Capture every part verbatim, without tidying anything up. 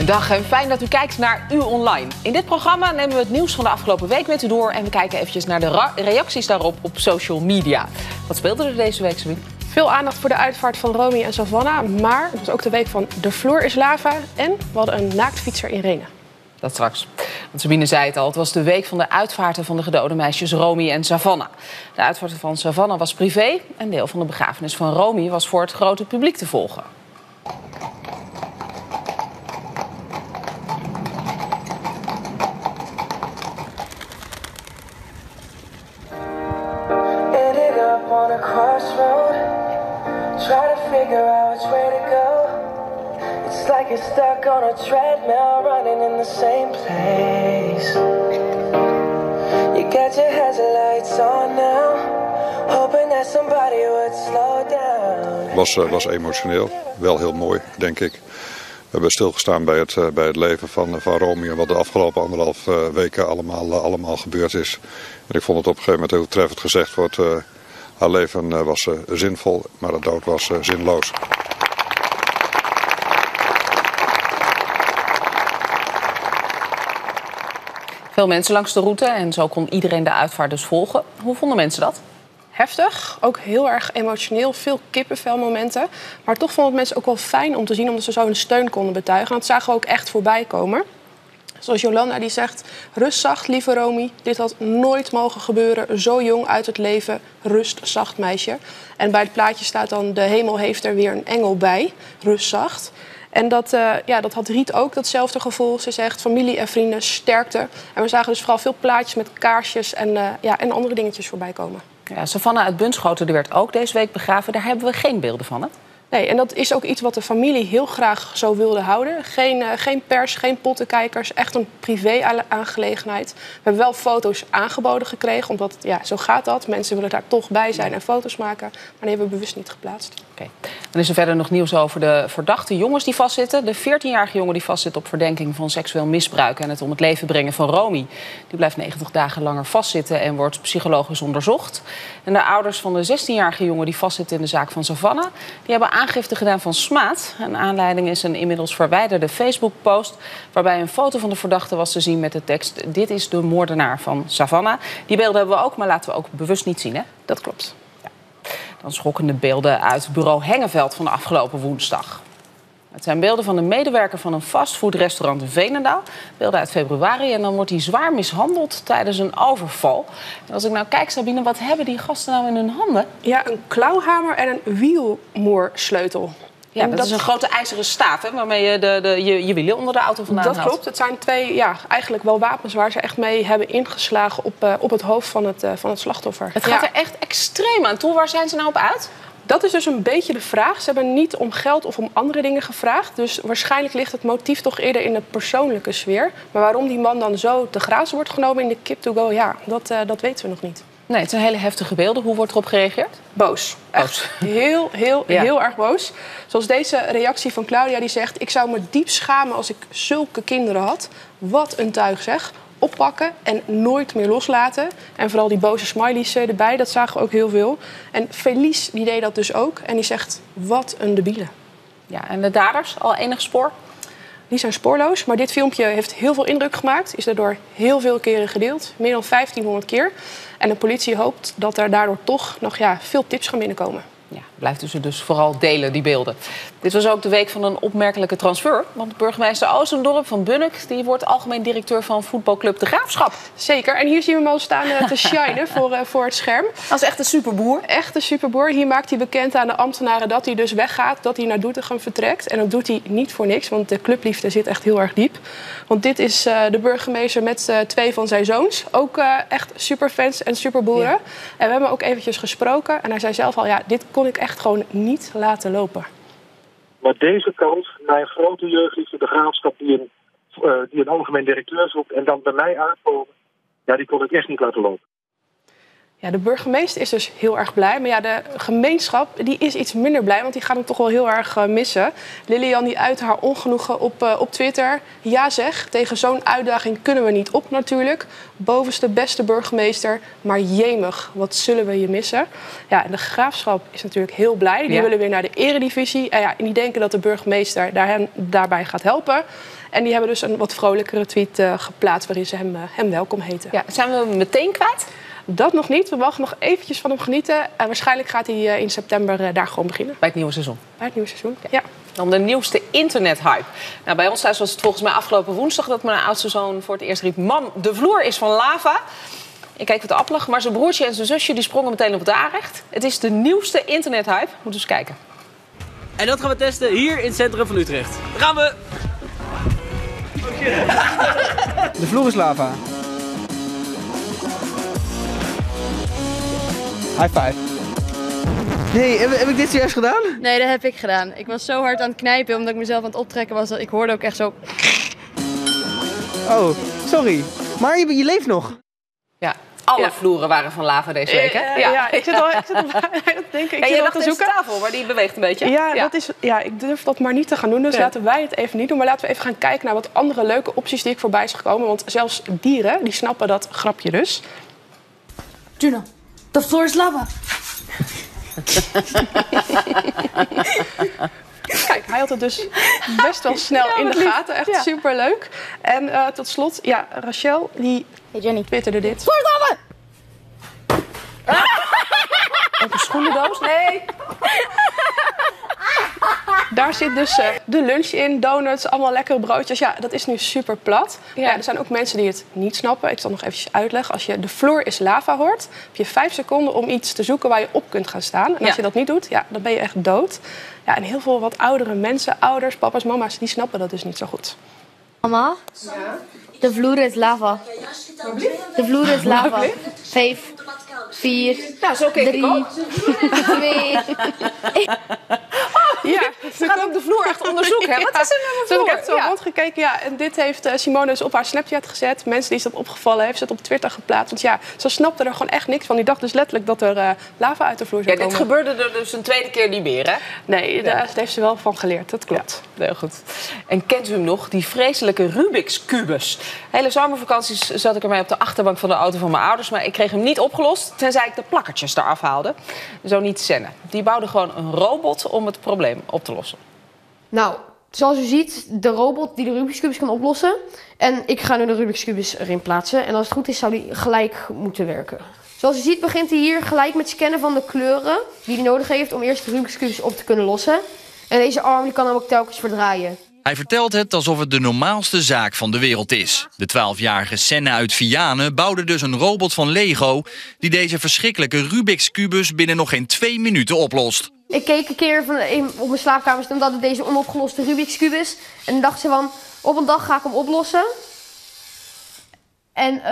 Dag en fijn dat u kijkt naar U Online. In dit programma nemen we het nieuws van de afgelopen week met u door en we kijken eventjes naar de reacties daarop op social media. Wat speelde er deze week, Sabine? Veel aandacht voor de uitvaart van Romy en Savannah, maar het was ook de week van De Vloer is Lava en we hadden een naaktfietser in Renen. Dat straks. Want Sabine zei het al, het was de week van de uitvaarten van de gedode meisjes Romy en Savannah. De uitvaart van Savannah was privé en deel van de begrafenis van Romy was voor het grote publiek te volgen. On a crossroad, try to figure out which way to go. It's like you're stuck on a treadmill, running in the same place. You got your headlights on now, hoping that somebody would slow down. Was, uh, was emotioneel, wel heel mooi, denk ik. We hebben stilgestaan bij het, uh, bij het leven van, van Romy en wat de afgelopen anderhalf uh, weken allemaal, uh, allemaal gebeurd is. En ik vond het op een gegeven moment heel treffend gezegd wordt. Uh, Haar leven was uh, zinvol, maar de dood was uh, zinloos. Veel mensen langs de route en zo kon iedereen de uitvaart dus volgen. Hoe vonden mensen dat? Heftig, ook heel erg emotioneel, veel kippenvelmomenten. Maar toch vonden mensen ook wel fijn om te zien, omdat ze zo hun steun konden betuigen. En dat zagen we ook echt voorbij komen. Zoals Jolanda die zegt, rust zacht, lieve Romy. Dit had nooit mogen gebeuren. Zo jong uit het leven, rust zacht meisje. En bij het plaatje staat dan, de hemel heeft er weer een engel bij. Rust zacht. En dat, uh, ja, dat had Riet ook, datzelfde gevoel. Ze zegt, familie en vrienden, sterkte. En we zagen dus vooral veel plaatjes met kaarsjes en, uh, ja, en andere dingetjes voorbij komen. Ja, Savannah uit Bunschoten die werd ook deze week begraven. Daar hebben we geen beelden van, hè? Nee, en dat is ook iets wat de familie heel graag zo wilde houden. Geen, uh, geen pers, geen pottenkijkers, echt een privé-aangelegenheid. We hebben wel foto's aangeboden gekregen, omdat ja, zo gaat dat. Mensen willen daar toch bij zijn en foto's maken. Maar die hebben we bewust niet geplaatst. Oké. Okay. Dan is er verder nog nieuws over de verdachte jongens die vastzitten. De veertienjarige jongen die vastzit op verdenking van seksueel misbruik en het om het leven brengen van Romy. Die blijft negentig dagen langer vastzitten en wordt psychologisch onderzocht. En de ouders van de zestienjarige jongen die vastzit in de zaak van Savannah, die hebben aangifte gedaan van smaad. Een aanleiding is een inmiddels verwijderde Facebook-post waarbij een foto van de verdachte was te zien met de tekst: dit is de moordenaar van Savannah. Die beelden hebben we ook, maar laten we ook bewust niet zien, hè? Dat klopt. Ja. Dan schokkende beelden uit bureau Hengeveld van de afgelopen woensdag. Het zijn beelden van een medewerker van een fastfoodrestaurant in Veenendaal. Beelden uit februari en dan wordt hij zwaar mishandeld tijdens een overval. En als ik nou kijk, Sabine, wat hebben die gasten nou in hun handen? Ja, een klauwhamer en een wielmoersleutel. Ja, dat, dat is een grote ijzeren staaf, hè, waarmee je de, de, je, je wielen onder de auto vandaan haalt. Dat klopt. Het zijn twee, ja, eigenlijk wel wapens waar ze echt mee hebben ingeslagen op, uh, op het hoofd van het, uh, van het slachtoffer. Het gaat ja. er echt extreem aan toe. Waar zijn ze nou op uit? Dat is dus een beetje de vraag. Ze hebben niet om geld of om andere dingen gevraagd. Dus waarschijnlijk ligt het motief toch eerder in de persoonlijke sfeer. Maar waarom die man dan zo te grazen wordt genomen in de kip to go, ja, dat, uh, dat weten we nog niet. Nee, het zijn hele heftige beelden. Hoe wordt erop gereageerd? Boos. Echt heel, heel, ja. heel erg boos. Zoals deze reactie van Claudia die zegt: ik zou me diep schamen als ik zulke kinderen had. Wat een tuig zeg. Oppakken en nooit meer loslaten. En vooral die boze smileys erbij, dat zagen we ook heel veel. En Felice die deed dat dus ook. En die zegt, wat een debiele. Ja, en de daders, al enig spoor? Die zijn spoorloos, maar dit filmpje heeft heel veel indruk gemaakt. Is daardoor heel veel keren gedeeld, meer dan vijftienhonderd keer. En de politie hoopt dat er daardoor toch nog ja, veel tips gaan binnenkomen. Ja, blijft dus, dus vooral delen, die beelden. Dit was ook de week van een opmerkelijke transfer. Want burgemeester Oostendorp van Bunnik die wordt algemeen directeur van voetbalclub De Graafschap. Zeker, en hier zien we hem al staan uh, te shinen voor, uh, voor het scherm. Dat is echt een superboer. Echt een superboer. Hier maakt hij bekend aan de ambtenaren dat hij dus weggaat, dat hij naar Doetinchem vertrekt. En dat doet hij niet voor niks, want de clubliefde zit echt heel erg diep. Want dit is uh, de burgemeester met uh, twee van zijn zoons. Ook uh, echt superfans en superboeren. Ja. En we hebben ook eventjes gesproken. En hij zei zelf al, ja, dit kon ik echt gewoon niet laten lopen. Maar deze kans, mijn grote jeugdliefde, De Graafschap, die een, uh, die een algemeen directeur zoekt en dan bij mij aankomen, ja, die kon ik echt niet laten lopen. Ja, de burgemeester is dus heel erg blij. Maar ja, de gemeenschap die is iets minder blij, want die gaat hem toch wel heel erg uh, missen. Lilian die uit haar ongenoegen op, uh, op Twitter. Ja zeg, tegen zo'n uitdaging kunnen we niet op natuurlijk. Bovenste beste burgemeester, maar jemig, wat zullen we je missen? Ja, en de Graafschap is natuurlijk heel blij. Die ja. willen weer naar de eredivisie. En, ja, en die denken dat de burgemeester daar hen, daarbij gaat helpen. En die hebben dus een wat vrolijkere tweet uh, geplaatst waarin ze hem, uh, hem welkom heten. Ja, zijn we hem meteen kwijt? Dat nog niet. We mogen nog eventjes van hem genieten. En waarschijnlijk gaat hij uh, in september uh, daar gewoon beginnen. Bij het nieuwe seizoen? Bij het nieuwe seizoen, ja. ja. Dan de nieuwste internethype. Nou, bij ons thuis was het volgens mij afgelopen woensdag dat mijn oudste zoon voor het eerst riep: mam, de vloer is van lava. Ik keek wat appelig, maar zijn broertje en zijn zusje die sprongen meteen op het aanrecht. Het is de nieuwste internethype. Moeten we eens kijken. En dat gaan we testen hier in het centrum van Utrecht. Daar gaan we! De vloer is lava. High five. Nee, heb, heb ik dit zojuist gedaan? Nee, dat heb ik gedaan. Ik was zo hard aan het knijpen omdat ik mezelf aan het optrekken was. Dat ik hoorde ook echt zo... Oh, sorry. Maar je, je leeft nog. Ja, alle ja. vloeren waren van lava deze week, hè? Ja, ja. ja ik zit al, ik zit al dat denk ik. Ik ja, zit je al te zoeken. tafel, maar die beweegt een beetje. Ja, ja. Dat is, ja, ik durf dat maar niet te gaan doen, dus ja. laten wij het even niet doen. Maar laten we even gaan kijken naar wat andere leuke opties die ik voorbij is gekomen. Want zelfs dieren, die snappen dat grapje dus. Juno, the floor is lava. Kijk, hij had het dus best wel snel ja, in de gaten. Echt ja. superleuk. En uh, tot slot, ja, Rachel, die hey Jenny. twitterde dit. Floor is lava! Op een schoenendoos? Nee. Daar zit dus uh, de lunch in, donuts, allemaal lekkere broodjes. Ja, dat is nu super plat. Ja. Ja, er zijn ook mensen die het niet snappen. Ik zal nog eventjes uitleggen. Als je de vloer is lava hoort, heb je vijf seconden om iets te zoeken waar je op kunt gaan staan. En als ja. je dat niet doet, ja, dan ben je echt dood. Ja, en heel veel wat oudere mensen, ouders, papa's, mama's, die snappen dat dus niet zo goed. Mama, ja? De vloer is lava. De vloer is lava. Vijf, vier, nou, zo keek drie, ik ook. twee... Ja, ze gaat ook de vloer echt onderzoeken. Hè? Wat is er met mijn vloer? Ik heb zo ja. rondgekeken. Ja, en dit heeft uh, Simone dus op haar Snapchat gezet. Mensen die is dat opgevallen, heeft ze het op Twitter geplaatst. Want ja, ze snapte er gewoon echt niks van. Die dacht dus letterlijk dat er uh, lava uit de vloer zou ja, komen. Dit gebeurde er dus een tweede keer niet meer, hè? Nee, ja. daar heeft ze wel van geleerd. Dat klopt. Ja, heel goed. En kent u hem nog? Die vreselijke Rubik's Kubus. Hele zomervakanties zat ik ermee op de achterbank van de auto van mijn ouders. Maar ik kreeg hem niet opgelost, tenzij ik de plakkertjes eraf haalde. Zo niet Senne. Die bouwde gewoon een robot om het probleem op te lossen. Nou, zoals u ziet, de robot die de Rubik's Kubus kan oplossen. En ik ga nu de Rubik's Kubus erin plaatsen. En als het goed is, zou die gelijk moeten werken. Zoals u ziet begint hij hier gelijk met scannen van de kleuren die hij nodig heeft om eerst de Rubik's Kubus op te kunnen lossen. En deze arm die kan hem ook telkens verdraaien. Hij vertelt het alsof het de normaalste zaak van de wereld is. De twaalfjarige Senne uit Vianen bouwde dus een robot van Lego die deze verschrikkelijke Rubik's Kubus binnen nog geen twee minuten oplost. Ik keek een keer van, in, op mijn slaapkamer stond dat deze onopgeloste Rubik's Kubus. En dan dacht ze van, op een dag ga ik hem oplossen. En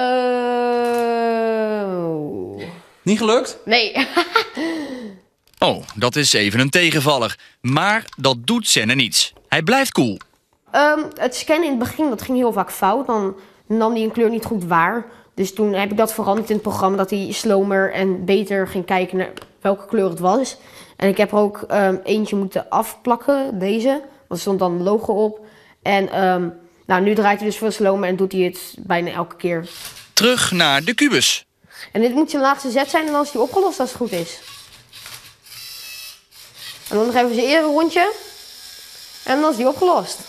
uh... Niet gelukt? Nee. Oh, dat is even een tegenvaller. Maar dat doet Senne niets. Hij blijft cool. Um, het scannen in het begin dat ging heel vaak fout. Dan nam hij een kleur niet goed waar. Dus toen heb ik dat veranderd in het programma. Dat hij slomer en beter ging kijken naar welke kleur het was. En ik heb er ook um, eentje moeten afplakken. Deze. Want er stond dan een logo op. En um, nou, nu draait hij dus veel slomer en doet hij het bijna elke keer. Terug naar de kubus. En dit moet zijn laatste zet zijn en dan is hij opgelost als het goed is. En dan nog even zijn eerste rondje. En dan is die opgelost.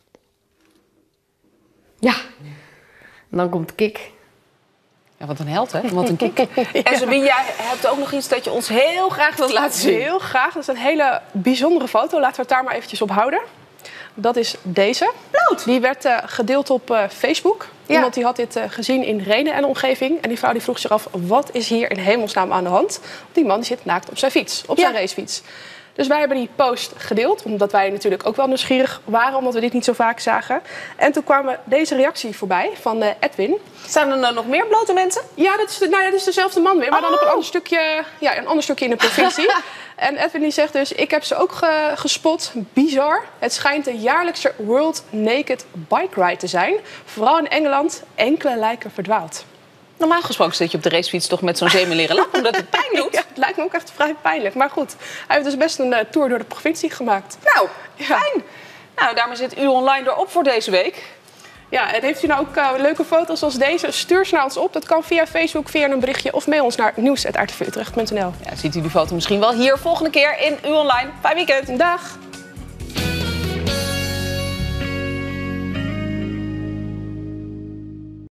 Ja. En dan komt de kick. Ja, wat een held, hè? Wat een kick. En Sabine, jij hebt ook nog iets dat je ons heel graag wilt laten zien. Heel graag. Dat is een hele bijzondere foto. Laten we het daar maar eventjes op houden. Dat is deze. Bloed. Die werd uh, gedeeld op uh, Facebook. Ja. Iemand die had dit uh, gezien in Renen en omgeving. En die vrouw die vroeg zich af, wat is hier in hemelsnaam aan de hand? Die man die zit naakt op zijn fiets, op ja. zijn racefiets. Dus wij hebben die post gedeeld, omdat wij natuurlijk ook wel nieuwsgierig waren, omdat we dit niet zo vaak zagen. En toen kwam deze reactie voorbij van uh, Edwin. Zijn er nou nog meer blote mensen? Ja, dat is, de, nou ja, dat is dezelfde man weer, maar oh. dan op een ander stukje, ja, een ander stukje in de provincie. En Edwin die zegt dus, ik heb ze ook ge, gespot. Bizar. Het schijnt de jaarlijkse World Naked Bike Ride te zijn. Vooral in Engeland, enkele lijken verdwaald. Normaal gesproken zit je op de racefiets toch met zo'n zeemeleren lap omdat het pijn doet? Ja, het lijkt me ook echt vrij pijnlijk. Maar goed, hij heeft dus best een uh, tour door de provincie gemaakt. Nou, fijn. Nou, daarmee zit U Online erop voor deze week. Ja, en heeft u nou ook uh, leuke foto's als deze? Stuur ze naar ons op. Dat kan via Facebook, via een berichtje of mail ons naar nieuws apenstaartje r t v utrecht punt n l. Ja, ziet u die foto misschien wel hier volgende keer in U Online. Fijn weekend. Dag.